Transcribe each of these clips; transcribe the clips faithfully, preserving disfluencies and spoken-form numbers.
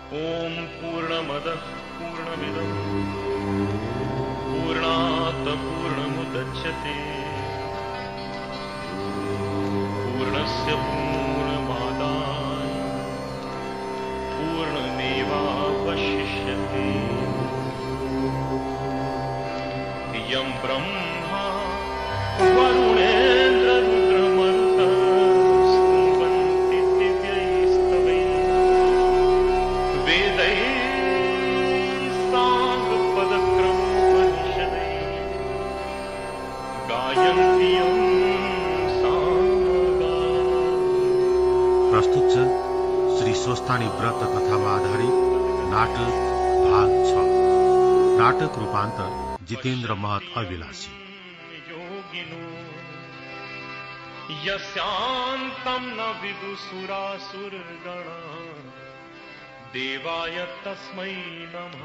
ओम पूर्णमदः पूर्णमिदं पूर्णात् पूर्णमुदच्यते पूर्णस्य पूर्णमादाय पूर्णमेवावशिष्यते। यं ब्रह्मा वरुणेन्द्र रुद्रमरुतः स्तुवन्ति दिव्यैस्तवैः वेदैः साङ्गपदक्रमोपनिषदैः गायन्ति यं सामगा। प्रस्तुत छ श्री स्वस्थानी व्रत कथामा आधारित नाटक भाग छ। नाटक रूपान्तर जितेन्द्र महत अभिलाषी। यस्यान्तं न विदुसुरासुरगणा देवाय तस्मै नमः।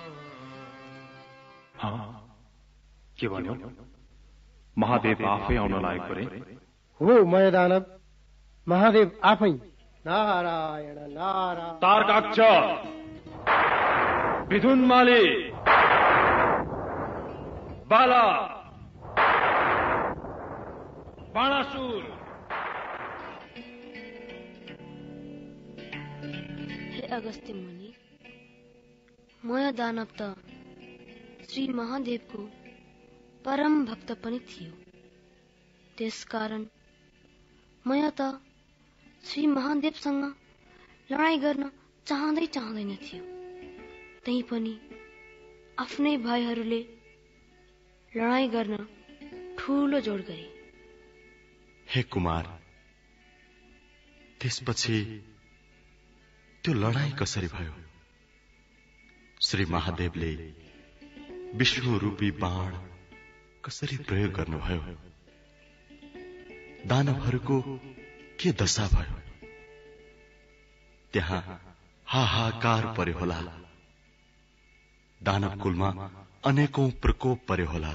हाँ, के भन्यो? महादेव आफै आउन लागेको रे? हो मय दानव, महादेव आफै। नारायण नारायण। तारकाक्ष, विधुनमाली, बाला, बाणासुर। हे अगस्त्य मुनि, मय दानव त श्री महादेवको परम भक्त पनि थियो। त्यसकारण मय त श्री महादेवसँग लडाईँ गर्न चाहँदै चाहँदैन थियो। तै पनि आफ्नै भाइहरूले लडाईँ गर्न ठूलो जोड गरे। हे कुमार, त्यसपछि त्यो लडाईँ कसरी भयो? श्री महादेवले विष्णु रूपी बाण कसरी प्रयोग गर्नुभयो? दानवहरूको के दशा भयो? त्यहाँ हाहाकार पर्यो होला। दानव कुलमा अनेकौं प्रकोप पर्यो होला।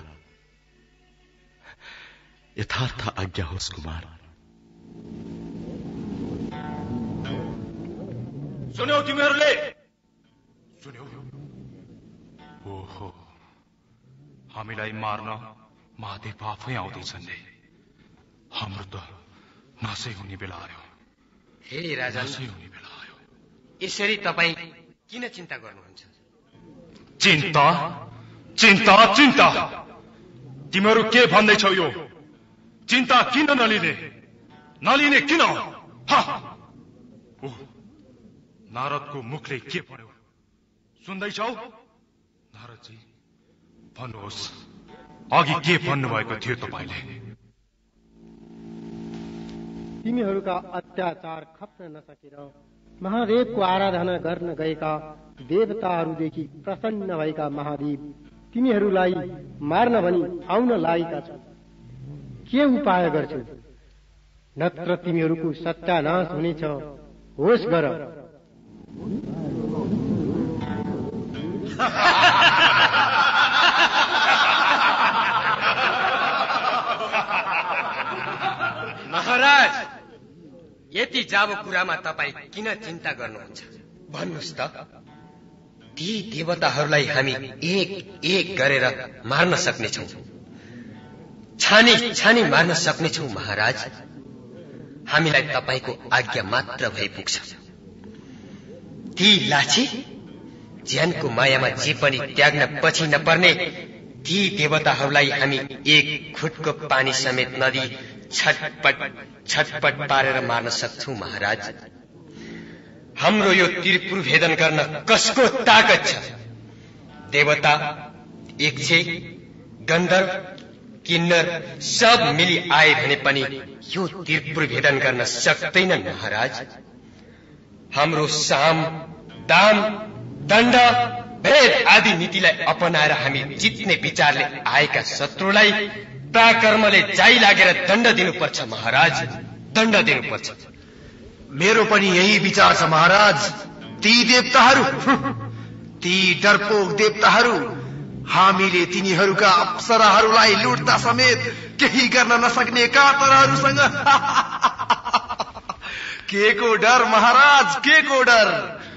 यथार्थ आज्ञा होस् कुमार। सुन्यौ तिमीहरूले? सुन्यौ? ओहो, हामीलाई मार्न महादेव आफै आउँदैछन् रे। हाम्रो त नासै हुने बेला आयो। हे राजा, नासै हुने बेला आयो। यसरी तपाईँ किन चिन्ता गर्नुहुन्छ? चिन्ता चिन्ता चिन्ता तिमीहरू के भन्दैछौ? यो चिन्ता किन नलिने? नलिने किन? ओ, नारदको मुखले के पर्यो सुन्दैछौ? नारदजी, भन्नुहोस्, अघि के भन्नुभएको थियो तपाईँले? तिमीहरूका अत्याचार खप्न नसकेर महादेवको आराधना गर्न गएका देवताहरूदेखि प्रसन्न भएका महादेव तिमीहरूलाई मार्न भनी आउन लागेका छन्। के उपाय गर्छौ? नत्र तिमीहरूको सत्यानाश हुनेछ। होस् गर। महाराज, यति जाबो कुरामा तपाईँ किन चिन्ता गर्नुहुन्छ? भन्नुहोस् त, ती देवताहरूलाई हामी एक एक गरेर मार्न सक्नेछौँ। छानी छानी मार्न सक्नेछौँ महाराज। हामीलाई तपाईँको आज्ञा मात्र भए पुग्छ। ती लाछी ज्यानको मायामा जे पनि त्याग्न पछि नपर्ने ती देवताहरूलाई हामी एक खुटको पानी समेत नदी छटपट छटपट पारेर मार्न सक्छौं महाराज। हाम्रो यो त्रिपुर भेदन गर्न कसको ताकत छ? देवता, यक्षे, गन्धर्व, किन्नर सब मिली आए भने पनि यो त्रिपुर भेदन गर्न सक्दैनन् महाराज। हाम्रो साम, दाम, दण्ड, भेद आदि नीतिलाई अपनाएर हामी जित्ने विचारले आएका शत्रुलाई प्राकर्मले जाइ लागेर दण्ड दिनुपर्छ महाराज, दण्ड दिनुपर्छ। मेरो पनि यही विचार छ महाराज। ती देवताहरू, ती डरपोक देवताहरू हामीले तिनीहरूका अप्सराहरूलाई लुट्दा समेत केही गर्न नसक्ने कातरहरूसँग के को डर महाराज, के को डर?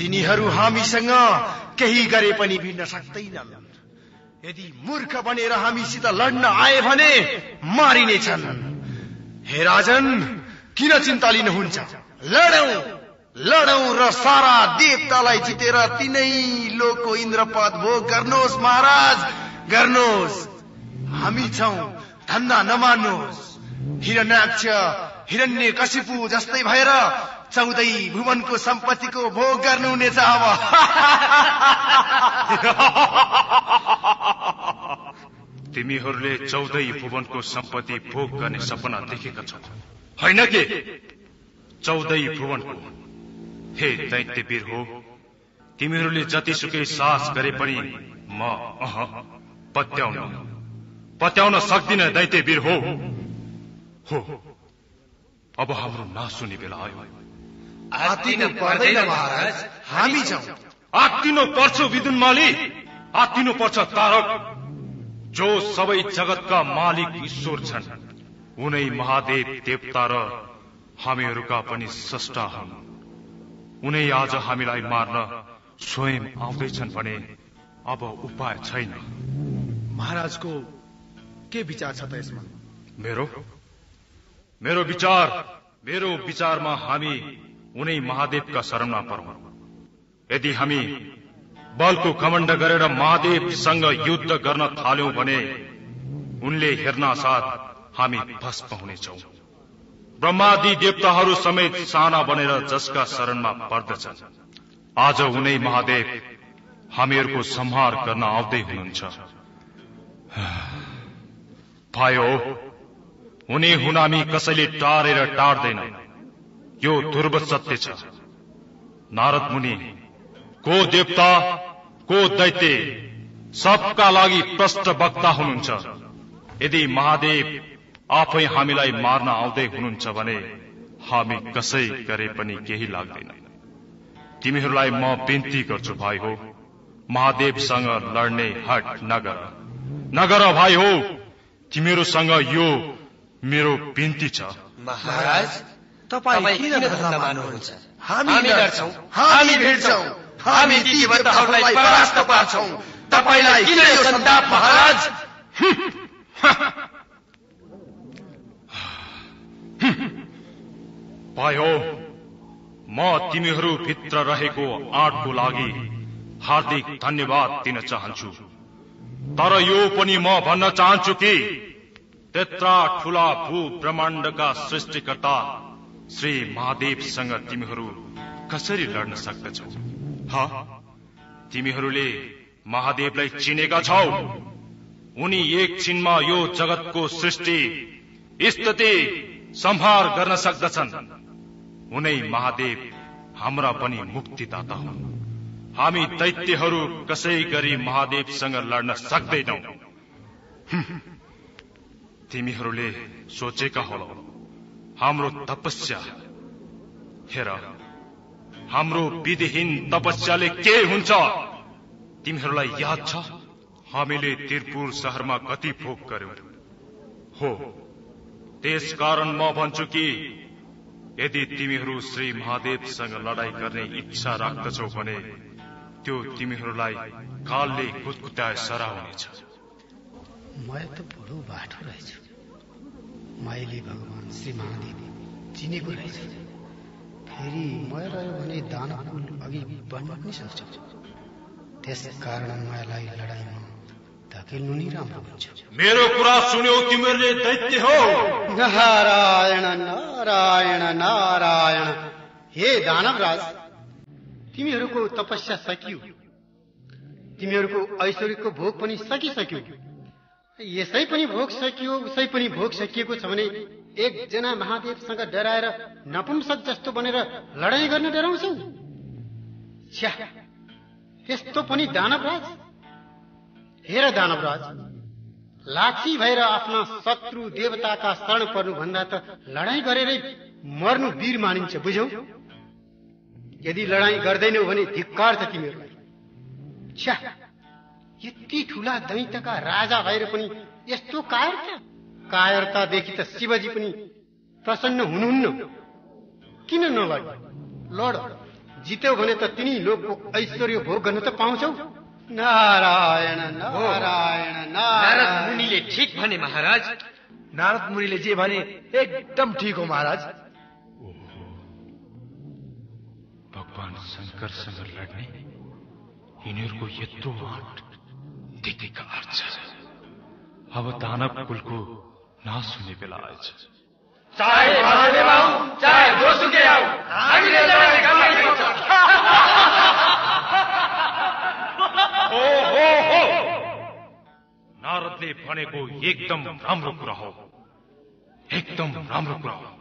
तिनीहरू हामीसँग केही गरे पनि भिड्न सक्दैनन्। यदि मूर्ख बनेर हामीसित लड्न आए भने मारिनेछन्। हे राजन, किन चिन्ता लिनुहुन्छ? लडौं लडौं र सारा देवतालाई जितेर तिनै लोकको इन्द्रपद भोग गर्नुहोस् महाराज, गर्नुहोस्। हामी छौं, धन्दा नमान्नुहोस्। हिरण्याक्ष हिरण्यकशिपु जस्तै भएर चौधै भुवनको सम्पत्तिको भोग गर्नुहुनेछ अब। तिमीहरूले चौधै भुवनको सम्पत्ति भोग गर्ने सपना देखेका छौ होइन के? चौधै भुवनको हे दैत्यवीर हो, तिमीहरूले जतिसुकै साहस गरे पनि म अह पत्याउन पत्याउन सक्दिन दैत्यवीर हो। हो अब हाम्रो नासुने बेला आयो। आत्तिनु पर्दैन महाराज, हामी छौं। आत्तिनु पर्छ विदुनमाली, आत्तिनु पर्छ तारक। जो सबै जगतका मालिक ईश्वर छन् उनै महादेव देवता र हामीहरूका पनि स्रष्टा हुन्। उनै आज हामीलाई मार्न स्वयं आउँदैछन् भने अब उपाय छैन। महाराजको के विचार छ त यसमा? मेरो मेरो विचार मेरो विचारमा हामी उनै महादेवका शरणमा परौं। यदि हामी बलको घमण्ड गरेर महादेवसँग युद्ध गर्न थाल्यौं भने उनले हेर्न साथ हामी भस्म हुनेछौं। ब्रह्मादि देवताहरू समेत साना बनेर जसका शरणमा पर्दछन्, आज उनै महादेव हामीहरूको संहार गर्न आउँदै हुनुहुन्छ। भयो उनी हुन हामी कसैले टारेर टार्दैन, यो ध्रुव सत्य छ। नारद मुनि को देवता को दैत्य सबका लागि प्रष्ट वक्ता हुनुहुन्छ। यदि महादेव आफै हामीलाई मार्न आउँदै हुनुहुन्छ भने हामी कसै गरे पनि केही लाग्दैन। तिमीहरूलाई म बिन्ती गर्छु भाइ हो, महादेवसँग लड्ने हट नगर नगर भाइ हो। तिमीहरूसँग यो मेरो बिन्ती छ। महाराज, तपाईँ किन धन्दा मान्नुहुन्छ? हामी लड्छौं, हामी भिड्छौं, हामी ती देवताहरूलाई परास्त पार्छौं। तपाईलाई किन यो सन्ताप महाराज? भाइ हो, म तिमीहरू भित्र रहेको आँटको लागि हार्दिक धन्यवाद दिन चाहन्छु। तर यो पनि म भन्न चाहन्छु कि त्यत्रा ठूला भू ब्रह्माण्डका सृष्टिकर्ता श्री महादेवसँग तिमीहरू कसरी लड्न सक्दछौ? हा, तिमीहरूले महादेवलाई चिनेका छौ? उनी एक छिनमा यो जगतको सृष्टि स्थिति संहार गर्न सक्दछन्। उनै महादेव हाम्रा पनि मुक्तिदाता हुन्। हामी दैत्यहरू कसै गरी महादेवसँग लड्न सक्दैनौ। तिमीहरूले सोचेका होला हाम्रो तपस्या, हेर हाम्रो विधिहीन तपस्याले के हुन्छ तिमीहरूलाई याद छ? हामीले तिरपुर शहरमा कति भोग गर्यौं हो। त्यसकारण म भन्छु कि यदि तिमीहरू श्री महादेवसँग लडाई गर्ने इच्छा राख्दछौ भने त्यो तिमीहरूलाई कालले कुतकुताए सरा हुनेछ। म त बडो बाठो रहेछु। मैले भगवान श्री महादेव चिनेको रहेछ। फेरि म रह्यो भने दानकुल अघि बढ्न पनि सक्छ। त्यसकारण मलाई लडाईमा धकेल्नु नै राम्रो हुन्छ। मेरो कुरा सुन्यौ तिमीहरूले दैत्य हो। नारायण नारायण नारायण। हे दानवराज, तिमीहरूको तपस्या सकियो, तिमीहरूको ऐश्वर्यको भोग पनि सकिसक्यो। यसै पनि भोग सकियो, उसै पनि भोग सकिएको छ भने एकजना महादेवसँग डराएर नपुंसक जस्तो बनेर लडाई गर्न डराउँछौ? छ्या, त्यस्तो पनि दानवराज? हेर दानवराज, लाठी भएर आफ्ना शत्रु देवताका शरण पर्नु भन्दा त लडाई गरेरै मर्नु वीर मानिन्छ, बुझ्यौ? यदि लडाई गर्दैनौ भने धिक्कार छ तिमीहरूलाई। छ्या, यति ठूला दैत्यका राजा भएर पनि यस्तो कायरता? कायरतादेखि त शिवजी पनि प्रसन्न हुनुहुन्न। किन नलड? लड, जित्यौ भने त तिनी लोकको ऐश्वर्य भोग गर्न त पाउँछौ। नारायण नारायण नारद मुनिले ठीक भने महाराज। नारद मुनिले जे भने एकदम ठीक हो महाराज। भगवान शंकरसँग लड्ने यिनीहरूको यत्रो आँट त्यतिका अर्थ। अब दानव कुलको नाश हुने बेला आएछ। चाहे महादेव आऊ चाहे जोसुकै आऊ हामीले लडाई गर्नुपर्छ। हो हो हो नारदले भनेको एकदम राम्रो कुरा हो, एकदम राम्रो कुरा हो।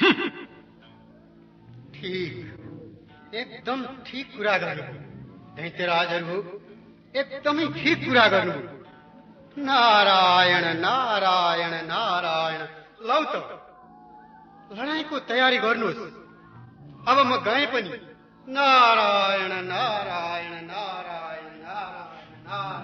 ठीक एकदम ठीक कुरा गर्नु दैत्यराजहरू, एकदमै ठीक कुरा गर्नु। नारायण नारायण नारायण। लौ त लडाईँको तयारी गर्नुहोस्। अब म गए पनि नारायण नारायण नारायण नारायण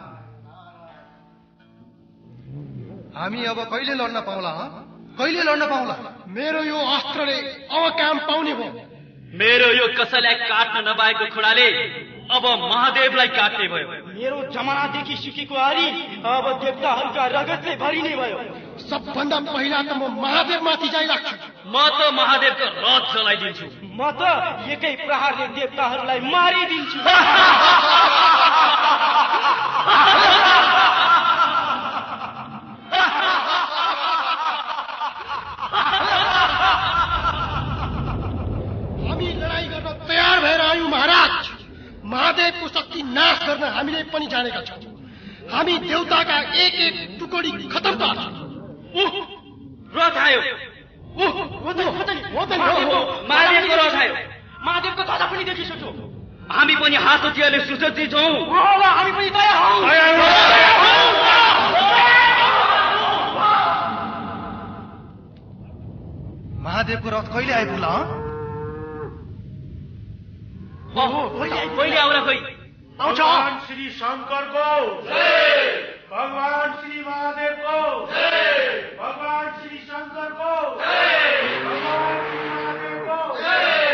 नारायण। हामी अब कहिले लड्न पाउला? कहिले लड्न पाउला? मेरो यो अस्त्रले अब काम पाउने भयो। मेरो यो कसैलाई काट्न नपाएको खुडाले अब महादेवलाई काट्ने भयो। मेरो जमानादेखि सुकेको आरी अब देवताहरूका रगतले भरिने भयो। सबभन्दा पहिला त म महादेवमाथि जाइराख्छु। म त महादेवको रथ जलाइदिन्छु। म त एकै प्रहारले देवताहरूलाई मारिदिन्छु। हामी लडाई गर्न तयार भएर आयौँ महाराज। महादेवको शक्ति नाश गर्न हामीले पनि जानेका छौँ। हामी देवताका एक एक टुकडी खतम पार्छौँ। रथ आयो। महादेवको रथ आयो। महादेवको ध्वजा पनि देखिसक्यो। हामी पनि हात हतियारले सुसज्जित छौँ। हामी पनि तयार हौँ। महादेवको रथ कहिले आइपुग्ला? पहिले आउला खोइ। भगवान श्री शंकरको जय, भगवान श्री महादेवको जय, भगवान श्री शंकरको जय, भगवान श्री महादेवको जय।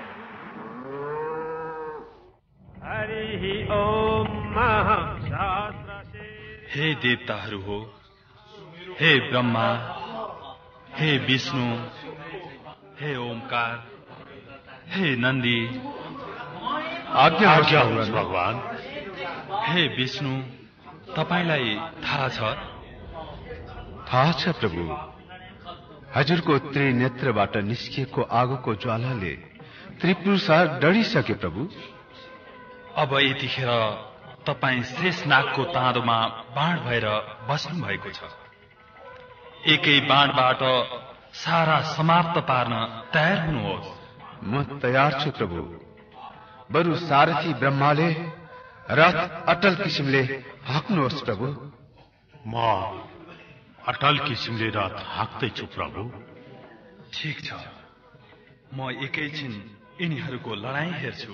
हरि ओम महाशास्त्र। हे देवताहरू हो, हे ब्रह्मा, हे विष्णु, हे ओमकार, हे नन्दी, आज्ञा हुनुहोस् भगवान। हे विष्णु, तपाईलाई थाहा छ? थाहा छ प्रभु। हजुरको त्रिनेत्रबाट निस्किएको आगोको ज्वालाले त्रिपुरसार डरिसके प्रभु। अब यतिखेर तपाईँ शेष नागको ताँदोमा बाण भएर बस्नु भएको छ। एकै बाणबाट सारा समाप्त पार्न तयार हुनुहोस्। म तयार छु प्रभु। बरु सारथी ब्रह्माले रथ अटल किसिमले हाँक्नुहोस् प्रभु। म अटल किसिमले रथ हाँक्दैछु प्रभु। ठीक छ, म एकैछिन यिनीहरूको लडाईँ हेर्छु।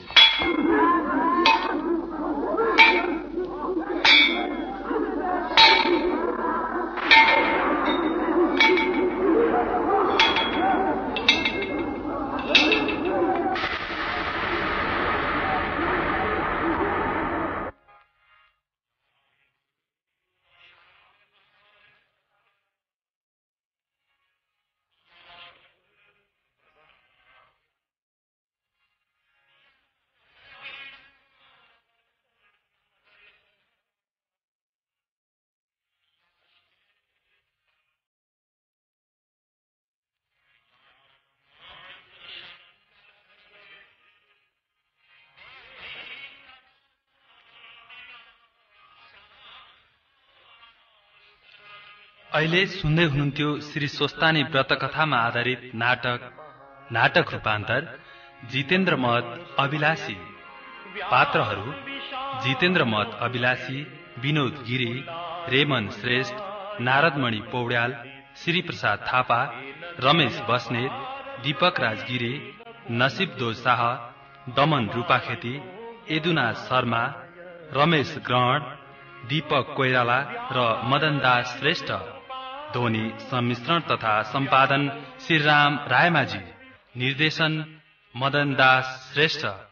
अहिले सुन्दै हुनुहुन्थ्यो श्री स्वस्तानी व्रत कथामा आधारित नाटक नाटक रूपान्तर जितेन्द्र मत अभिलाषी। पात्रहरू जितेन्द्र मत अभिलाषी, विनोद गिरी, रेमन श्रेष्ठ, नारदमणि पौड्याल, श्री प्रसाद थापा, रमेश बस्नेत, दीपक राज गिरी, नसीब दो शाह, दमन रूपाखेती, यदुनाथ शर्मा, रमेश ग्रहण, दीपक कोइराला र मदन दास श्रेष्ठ। ध्वनि सम्मिश्रण तथा सम्पादन श्रीराम रायमाझी। निर्देशन मदन दास श्रेष्ठ।